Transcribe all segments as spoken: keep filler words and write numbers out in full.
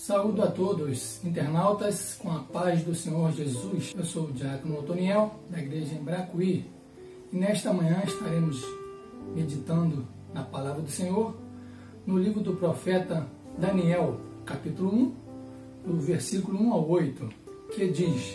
Saúdo a todos, internautas, com a paz do Senhor Jesus. Eu sou o Diácono Otoniel, da Igreja em Bracuí, e nesta manhã estaremos meditando na Palavra do Senhor, no livro do profeta Daniel, capítulo um, do versículo um ao oito, que diz: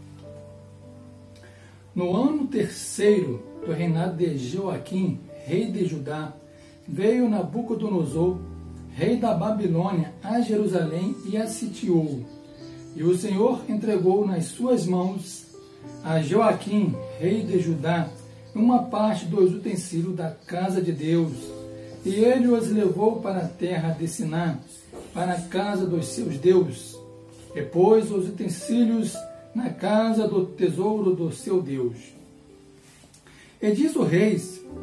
No ano terceiro do reinado de Joaquim, rei de Judá, veio Nabucodonosor, rei da Babilônia, a Jerusalém e a sitiou. E o Senhor entregou nas suas mãos a Joaquim, rei de Judá, uma parte dos utensílios da casa de Deus. E ele os levou para a terra de Siná, para a casa dos seus deuses, e pôs os utensílios na casa do tesouro do seu Deus. E diz o rei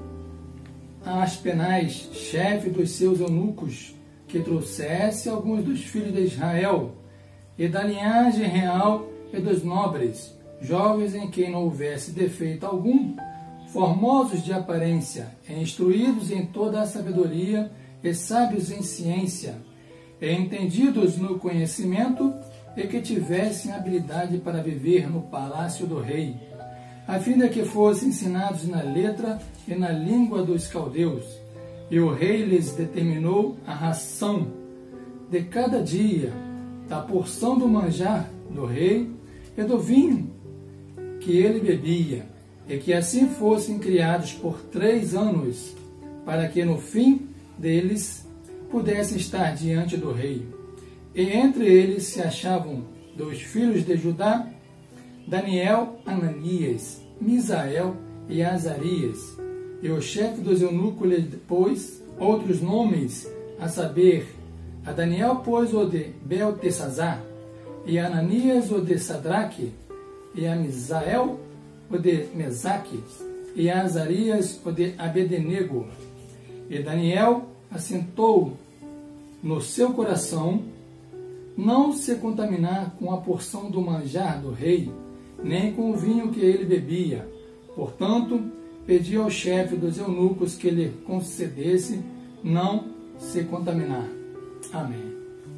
a Aspenaz, chefe dos seus eunucos, que trouxesse alguns dos filhos de Israel, e da linhagem real e dos nobres, jovens em quem não houvesse defeito algum, formosos de aparência, e instruídos em toda a sabedoria, e sábios em ciência, e entendidos no conhecimento, e que tivessem habilidade para viver no palácio do rei, a fim de que fossem ensinados na letra e na língua dos caldeus. E o rei lhes determinou a ração de cada dia, da porção do manjar do rei e do vinho que ele bebia, e que assim fossem criados por três anos, para que no fim deles pudessem estar diante do rei. E entre eles se achavam dos filhos de Judá, Daniel, Ananias, Misael e Azarias. E o chefe dos eunucos lhe pôs outros nomes, a saber, a Daniel pôs o de Beltesazar, e a Ananias o de Sadraque, e a Misael o de Mesaque, e a Azarias o de Abednego. E Daniel assentou no seu coração não se contaminar com a porção do manjar do rei, nem com o vinho que ele bebia. Portanto, pediu ao chefe dos eunucos que lhe concedesse não se contaminar. Amém.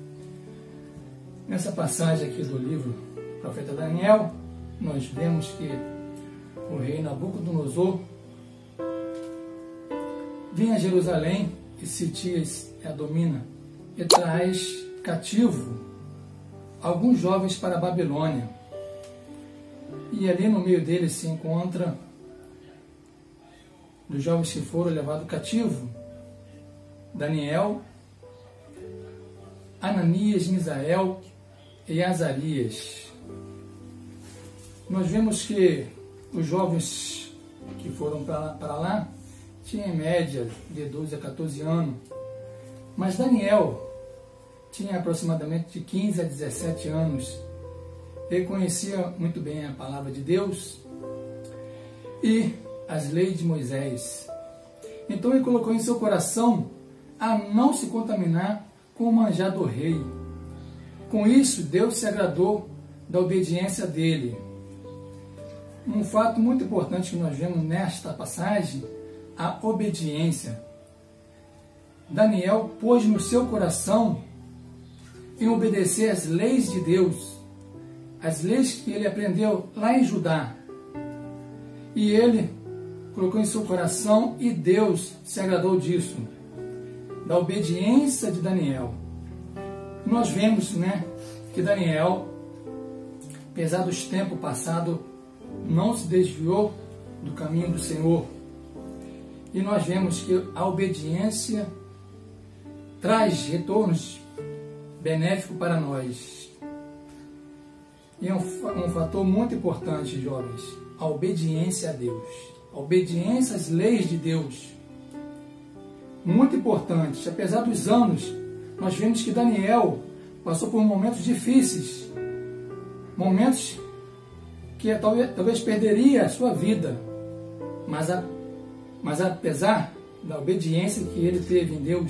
Nessa passagem aqui do livro do profeta Daniel, nós vemos que o rei Nabucodonosor vem a Jerusalém e sitia e a domina, e traz cativo alguns jovens para a Babilônia. E ali no meio deles se encontra dos jovens que foram levados cativo, Daniel, Ananias, Misael e Azarias. Nós vemos que os jovens que foram para lá tinham em média de doze a quatorze anos, mas Daniel tinha aproximadamente de quinze a dezessete anos. Ele conhecia muito bem a palavra de Deus e as leis de Moisés. Então ele colocou em seu coração a não se contaminar com o manjar do rei. Com isso, Deus se agradou da obediência dele. Um fato muito importante que nós vemos nesta passagem, a obediência. Daniel pôs no seu coração em obedecer às leis de Deus, as leis que ele aprendeu lá em Judá. E ele colocou em seu coração e Deus se agradou disso, da obediência de Daniel. Nós vemos, né, que Daniel, apesar dos tempos passados, não se desviou do caminho do Senhor. E nós vemos que a obediência traz retornos benéficos para nós. E é um, um fator muito importante, jovens, a obediência a Deus. A obediência às leis de Deus, muito importante. Apesar dos anos, nós vemos que Daniel passou por momentos difíceis, momentos que talvez, talvez perderia a sua vida, mas, a, mas apesar da obediência que ele teve em Deus,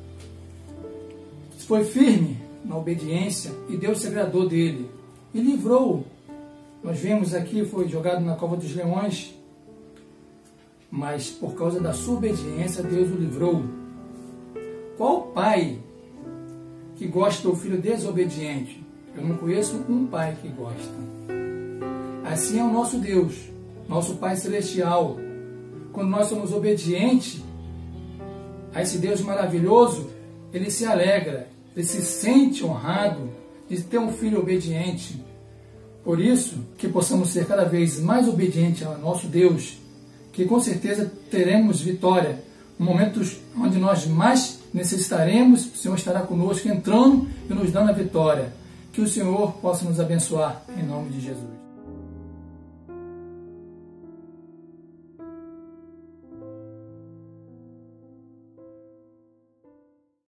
foi firme na obediência e Deus se agradou dele e livrou. Nós vemos aqui, foi jogado na cova dos leões, mas por causa da sua obediência, Deus o livrou. Qual pai que gosta do filho desobediente. Eu não conheço um pai que gosta. Assim é o nosso Deus, nosso Pai Celestial. Quando nós somos obedientes a esse Deus maravilhoso, Ele se alegra, Ele se sente honrado de ter um filho obediente. Por isso, que possamos ser cada vez mais obedientes ao nosso Deus, que com certeza teremos vitória. No momentos onde nós mais necessitaremos, o Senhor estará conosco, entrando e nos dando a vitória. Que o Senhor possa nos abençoar, em nome de Jesus.